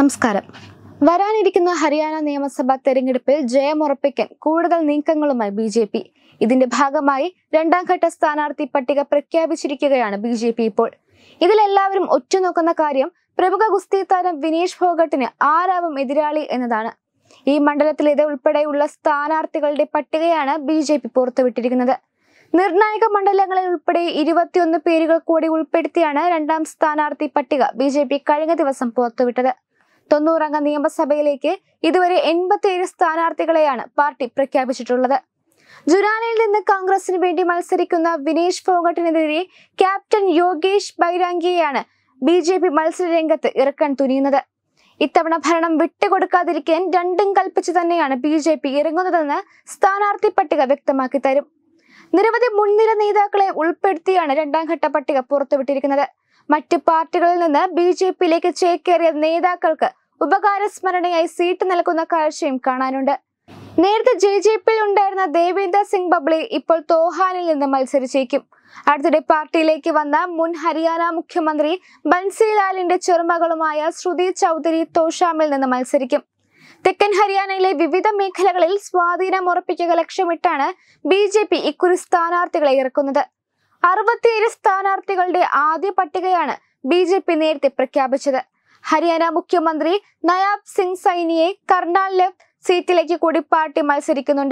നമസ്കാരം. വരാനിരിക്കുന്ന ഹരിയാന നിയമസഭാ തെരഞ്ഞെടുപ്പിൽ ജയമുറപ്പിക്കാൻ കൂടുതൽ നീക്കങ്ങളുമായി ബി.ജെ.പി. ഇതിന്റെ ഭാഗമായി രണ്ടാം ഘട്ട സ്ഥാനാർത്ഥി പട്ടിക പ്രഖ്യാപിച്ചിരിക്കുകയാണ് ബി.ജെ.പി. ഇപ്പോൾ. ഇതിലെല്ലാവരും ഒറ്റുനോക്കുന്ന കാര്യം പ്രമുഖ ഗുസ്തി താരം വിനേഷ് ഫോഗട്ടിന് ആരാവും എതിരാളി എന്നതാണ്. ഈ മണ്ഡലത്തിലേത് ഉൾപ്പെടെയുള്ള സ്ഥാനാർത്ഥികളുടെ പട്ടികയാണ് ബി.ജെ.പി. പുറത്തുവിട്ടിരിക്കുന്നത്. നിർണായക മണ്ഡലങ്ങളിൽ ഉൾപ്പെടെ 21 പേരുകൾ കൂടി ഉൾപ്പെടുത്തിയാണ് രണ്ടാം സ്ഥാനാർത്ഥി പട്ടിക ബി.ജെ.പി. കഴിഞ്ഞ ദിവസം പുറത്തുവിട്ടത്. 90 അംഗ നിയമസഭയിലേക്ക് ഇതുവരെ 87 സ്ഥാനാർത്ഥികളെയാണ് പാർട്ടി പ്രഖ്യാപിച്ചിട്ടുള്ളത്. ജുരാനയിൽ നിന്ന് കോൺഗ്രസിന് വേണ്ടി മത്സരിക്കുന്ന വിനേഷ് ഫോഗട്ടിനെതിരെ ക്യാപ്റ്റൻ യോഗേഷ് ബൈരാങ്കിയെയാണ് ബി.ജെ.പി. മത്സര രംഗത്ത് ഇറക്കാൻ തുനിയുന്നത്. ഇത്തവണ ഭരണം വിട്ടുകൊടുക്കാതിരിക്കാൻ രണ്ടും കൽപ്പിച്ചു തന്നെയാണ് ബി.ജെ.പി. ഇറങ്ങുന്നതെന്ന് സ്ഥാനാർത്ഥി പട്ടിക വ്യക്തമാക്കി തരും. നിരവധി മുൻനിര നേതാക്കളെ ഉൾപ്പെടുത്തിയാണ് രണ്ടാം ഘട്ട പട്ടിക പുറത്തുവിട്ടിരിക്കുന്നത്. മറ്റ് പാർട്ടികളിൽ നിന്ന് ബി.ജെ.പിയിലേക്ക് ചേക്കേറിയ നേതാക്കൾക്ക് ഉപകാരസ്മരണയായി സീറ്റ് നൽകുന്ന കാഴ്ചയും കാണാനുണ്ട്. നേരത്തെ ജെ.ജെ.പിയിൽ ഉണ്ടായിരുന്ന ദേവേന്ദർ സിംഗ് ബബ്ലി ഇപ്പോൾ തോഹാനിൽ നിന്ന് മത്സരിച്ചേക്കും. അടുത്തിടെ പാർട്ടിയിലേക്ക് വന്ന മുൻ ഹരിയാന മുഖ്യമന്ത്രി ബൻസിലാലിന്റെ ചെറുമകളുമായ ശ്രുതി ചൗധരി തോഷാമിൽ നിന്ന് മത്സരിക്കും. തെക്കൻ ഹരിയാനയിലെ വിവിധ മേഖലകളിൽ സ്വാധീനം ഉറപ്പിക്കുക ലക്ഷ്യമിട്ടാണ് ബി.ജെ.പി. ഇക്കുറി സ്ഥാനാർത്ഥികളെ ഇറക്കുന്നത്. 67 സ്ഥാനാർത്ഥികളുടെ ആദ്യ പട്ടികയാണ് ബി.ജെ.പി. നേരത്തെ പ്രഖ്യാപിച്ചത്. ഹരിയാന മുഖ്യമന്ത്രി നയാബ് സിംഗ് സൈനിയെ കർണാൽ സീറ്റിലേക്ക് കൂടി പാർട്ടി മത്സരിക്കുന്നുണ്ട്.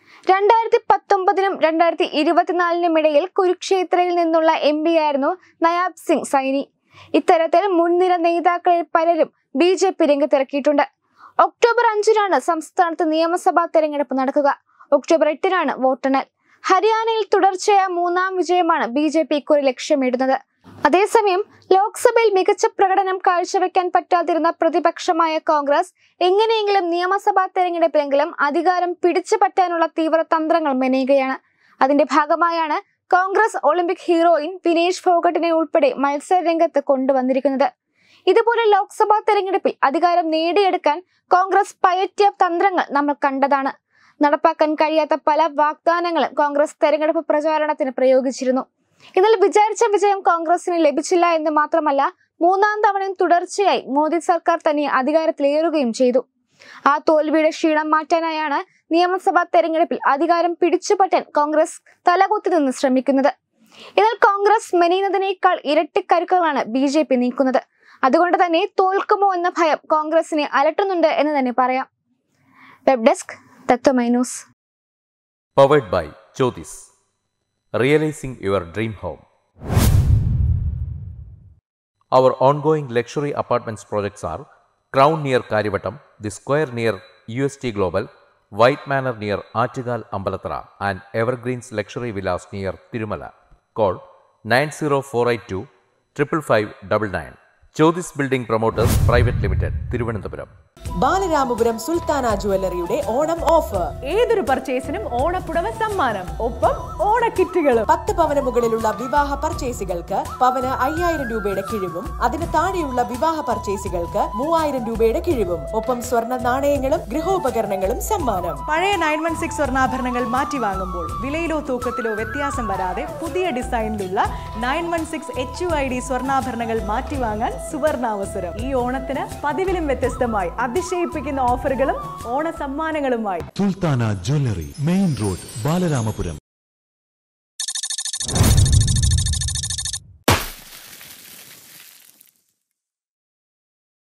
2019-നും 2024-നും ഇടയിൽ കുരുക്ഷേത്രയിൽ നിന്നുള്ള MP ആയിരുന്നു നയാബ് സിംഗ് സൈനി. ഇത്തരത്തിൽ മുൻനിര നേതാക്കളിൽ പലരും ബി.ജെ.പി. രംഗത്തിറക്കിയിട്ടുണ്ട്. ഒക്ടോബർ 5-നാണ് സംസ്ഥാനത്ത് നിയമസഭാ തെരഞ്ഞെടുപ്പ് നടക്കുക. ഒക്ടോബർ 8-നാണ് വോട്ടെണ്ണൽ. ഹരിയാനയിൽ തുടർച്ചയായ 3ാം വിജയമാണ് ബി.ജെ.പി. ഇക്കുറി ലക്ഷ്യമിടുന്നത്. അതേസമയം ലോക്സഭയിൽ മികച്ച പ്രകടനം കാഴ്ചവെക്കാൻ പറ്റാതിരുന്ന പ്രതിപക്ഷമായ കോൺഗ്രസ് എങ്ങനെയെങ്കിലും നിയമസഭാ തെരഞ്ഞെടുപ്പിലെങ്കിലും അധികാരം പിടിച്ചു പറ്റാനുള്ള തീവ്ര തന്ത്രങ്ങൾ മെനയുകയാണ്. അതിന്റെ ഭാഗമായാണ് കോൺഗ്രസ് ഒളിമ്പിക് ഹീറോയിൻ വിനേഷ് ഫോഗട്ടിനെ ഉൾപ്പെടെ മത്സര രംഗത്ത് കൊണ്ടുവന്നിരിക്കുന്നത്. ഇതുപോലെ ലോക്സഭാ തെരഞ്ഞെടുപ്പിൽ അധികാരം നേടിയെടുക്കാൻ കോൺഗ്രസ് പയറ്റിയ തന്ത്രങ്ങൾ നമ്മൾ കണ്ടതാണ്. നടപ്പാക്കാൻ കഴിയാത്ത പല വാഗ്ദാനങ്ങളും കോൺഗ്രസ് തെരഞ്ഞെടുപ്പ് പ്രചാരണത്തിന് പ്രയോഗിച്ചിരുന്നു. എന്നാൽ വിചാരിച്ച വിജയം കോൺഗ്രസിന് ലഭിച്ചില്ല എന്ന് മാത്രമല്ല, 3ാം തവണയും തുടർച്ചയായി മോദി സർക്കാർ തന്നെ അധികാരത്തിലേറുകയും ചെയ്തു. ആ തോൽവിയുടെ ക്ഷീണം മാറ്റാനായാണ് നിയമസഭാ തെരഞ്ഞെടുപ്പിൽ അധികാരം പിടിച്ചുപറ്റാൻ കോൺഗ്രസ് തലകുത്തി നിന്ന് ശ്രമിക്കുന്നത്. എന്നാൽ കോൺഗ്രസ് മെനയുന്നതിനേക്കാൾ ഇരട്ടി കരുക്കളാണ് ബി.ജെ.പി. നീക്കുന്നത്. അതുകൊണ്ട് തന്നെ തോൽക്കുമോ എന്ന ഭയം കോൺഗ്രസിനെ അലട്ടുന്നുണ്ട് എന്ന് തന്നെ പറയാം. Web desk Tatwamayi news. Powered by Jyothis. Realizing your dream home. Our ongoing luxury apartments projects are Crown near Karivattam, The Square near UST Global, White Manor near Aattugal Ambalathara, and Evergreens Luxury Villas near Tirumala. Call 90482 55599. Jyothis Building Promoters Private Limited, Thiruvananthapuram. Balaramapuram Sultana ജ്വല്ലറിയുടെ Onam offer. ഏതൊരു പർച്ചേസിനും ഓണപ്പുടവ സമ്മാനം, ഒപ്പം ഓണക്കിറ്റുകളും. 10 പവന് മുകളിലുള്ള വിവാഹ പർച്ചേസുകൾക്ക് പവന് 5000 രൂപയുടെ കിഴിവും, അതിന് താഴെയുള്ള വിവാഹ പർച്ചേസുകൾക്ക് 3000 രൂപയുടെ കിഴിവും, ഒപ്പം സ്വർണ്ണ നാണയങ്ങളും ഗൃഹോപകരണങ്ങളും സമ്മാനം. പഴയ 916 സ്വർണ്ണാഭരണങ്ങൾ മാറ്റി വാങ്ങുമ്പോൾ വിലയിലോ തൂക്കത്തിലോ വ്യത്യാസം വരാതെ പുതിയ ഡിസൈനിലുള്ള 916 HUID സ്വർണ്ണാഭരണങ്ങൾ മാറ്റി വാങ്ങാൻ സുവർണാവസരം. ഈ ഓണത്തിന് പതിവിലും വ്യത്യസ്തമായി അതിശയിപ്പിക്കുന്ന ഓഫറുകളും ഓണ സമ്മാനങ്ങളുമായി Sultana jewellery, main road, Balaramapuram.